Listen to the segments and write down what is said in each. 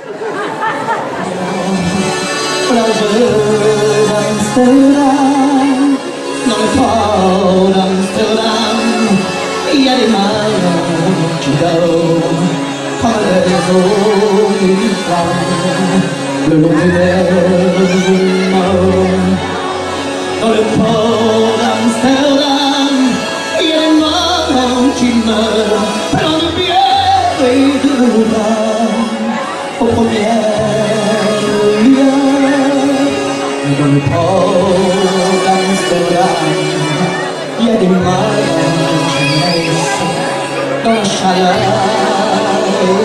Plage d'Amsterdam, dans le port d'Amsterdam, il y a des marins qui dorment comme les eaux du flamme, le long des berges morts. Dans le port d'Amsterdam, il y a des marins qui meurent, plein de bière et de vin, aux premières lueurs. Dans le port d'Amsterdam, il y a des marins qui naissent dans la chaleur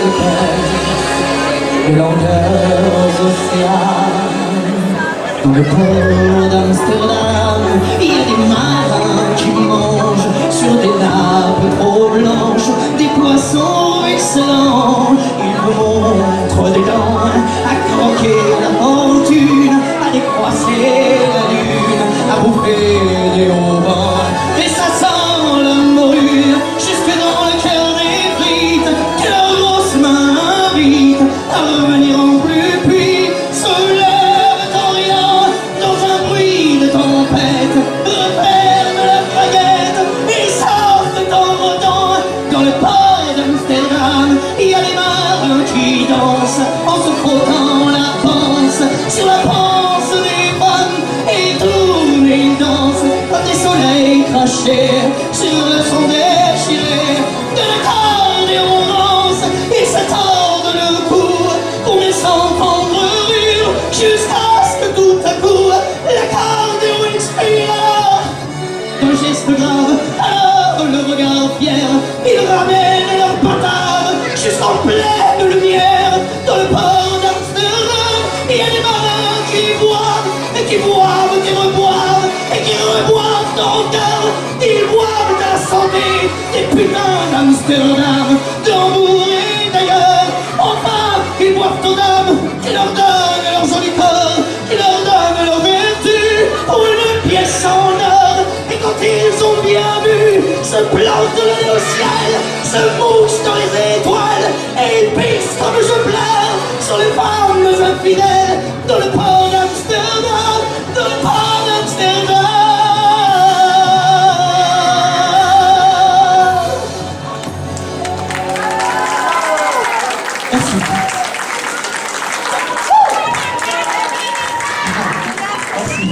épaisse des longueurs océanes. Dans le port d'Amsterdam, il y a des marins qui mangent sur des nappes trop blanches des poissons excellents. Ils vous montrent des dents à croquer la fortune, à décroisser la lune, à bouffer des haubans. Et ça sent la morue jusque dans le cœur des frites que leurs grosses mains invitent à revenir en plus. Puis se lèvent en riant dans un bruit de tempête, referment la baguette et sortent en rodant. Dans le port d'Amsterdam, il y a des marins qui dansent en se frottant la panse sur la panse des femmes. Et tournent et ils dansent comme des soleils crachés sur le son déchiré de l'accordéon rance. Ils se tordent le cou pour mieux s'entendre rire jusqu'à ce que tout à coup l'accordéon expire. Alors, d'un geste grave, alors le regard fier, ils ramènent leur bâtard jusqu'en pleine lumière. Dans le port d'Amsterdam, il y a des marins qui boivent et qui boivent, qui reboivent et qui reboivent encore. Ils boivent à la santé des putains d'Amsterdam, d'Hambourg et d'ailleurs. Enfin, ils boivent aux dames qui leur donnent leur joli corps, qui leur donnent leur vertu pour une pièce en or. Et quand ils ont bien bu, se plantent le nez au ciel, se mouchent dans les étoiles et ils pissent comme je pleure sur les femmes infidèles. Dans le port d'Amsterdam, dans le port d'Amsterdam. Merci. Merci.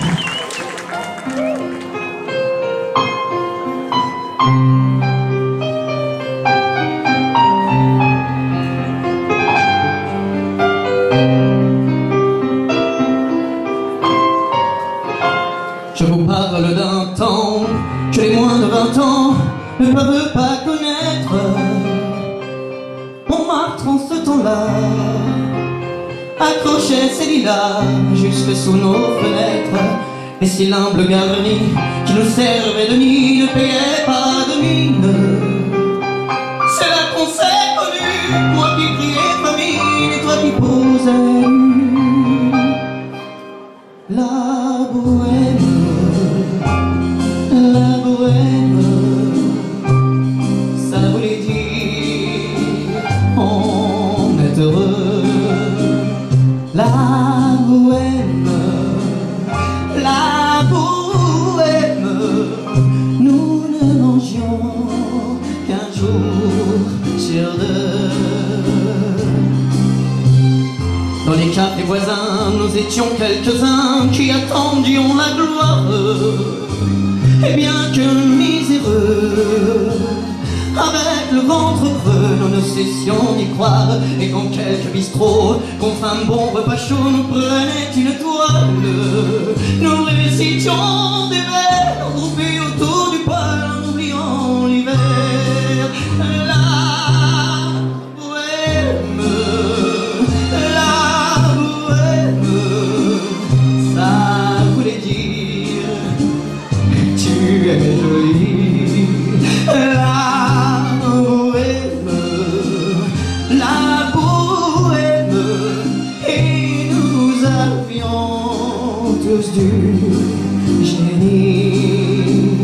Je vous parle d'un temps que les moins de 20 ans ne peuvent pas connaître. Montmartre en ce temps-là accrochait ses lilas jusque sous nos fenêtres. Les cylindres garnis qui nous servaient de nid ne payaient pas de mine. C'est là qu'on s'est connus, moi qui criais famine et toi qui posais la bohème. La bohème, ça voulait dire on est heureux. La bohème, nous ne mangions qu'un jour sur deux. Dans les cafés voisins, nous étions quelques-uns qui attendions la gloire. Et bien que miséreux, avec le ventre creux, nous ne cessions d'y croire. Et quand quelques bistrots, contre un bon repas chaud, nous prenaient une toile, nous récitions des vers groupés autour du poêle en oubliant l'hiver. La bohème, ça voulait dire tu es jolie. La bohème, et nous avions tous du génie.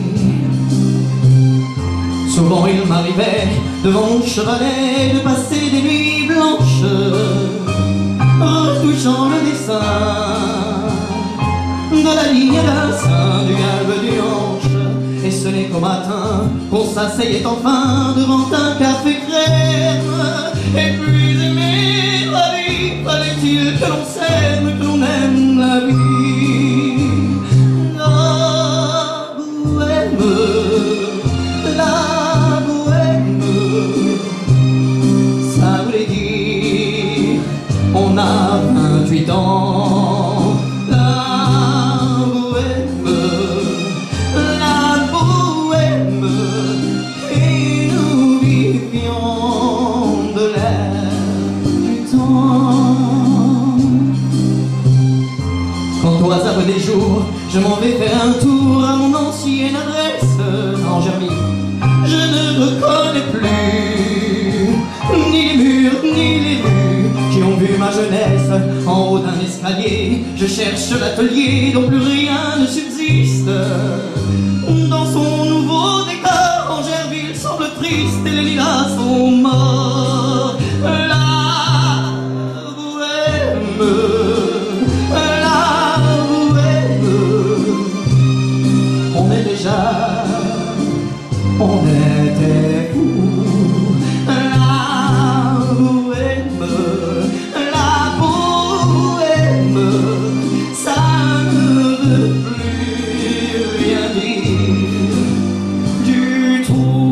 Souvent il m'arrivait devant le chevalet de passer des nuits blanches sonner qu'au matin, qu'on s'asseyait enfin devant un café crème. Et puis aimer la vie, fallait-il que l'on s'aime, que l'on aime la vie. La bohème, ça voulait dire on a 28 ans. La bohème, et nous vivions de l'air du temps. Quant au hasard des jours, je m'en vais faire un tour à mon ancienne adresse en Germie. Je ne reconnais plus ni les murs ni les rues qui ont vu ma jeunesse en haut d'un escalier. Je cherche l'atelier dont plus rien ne subsiste. Dans son nouveau décor, Angerville semble triste et les lilas sont morts. La bohème, on était fous. La bohème, ça ne veut plus rien dire du tout.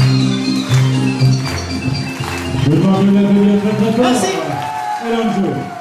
Je pense que vous êtes très très fort. Merci. Mesdames et messieurs.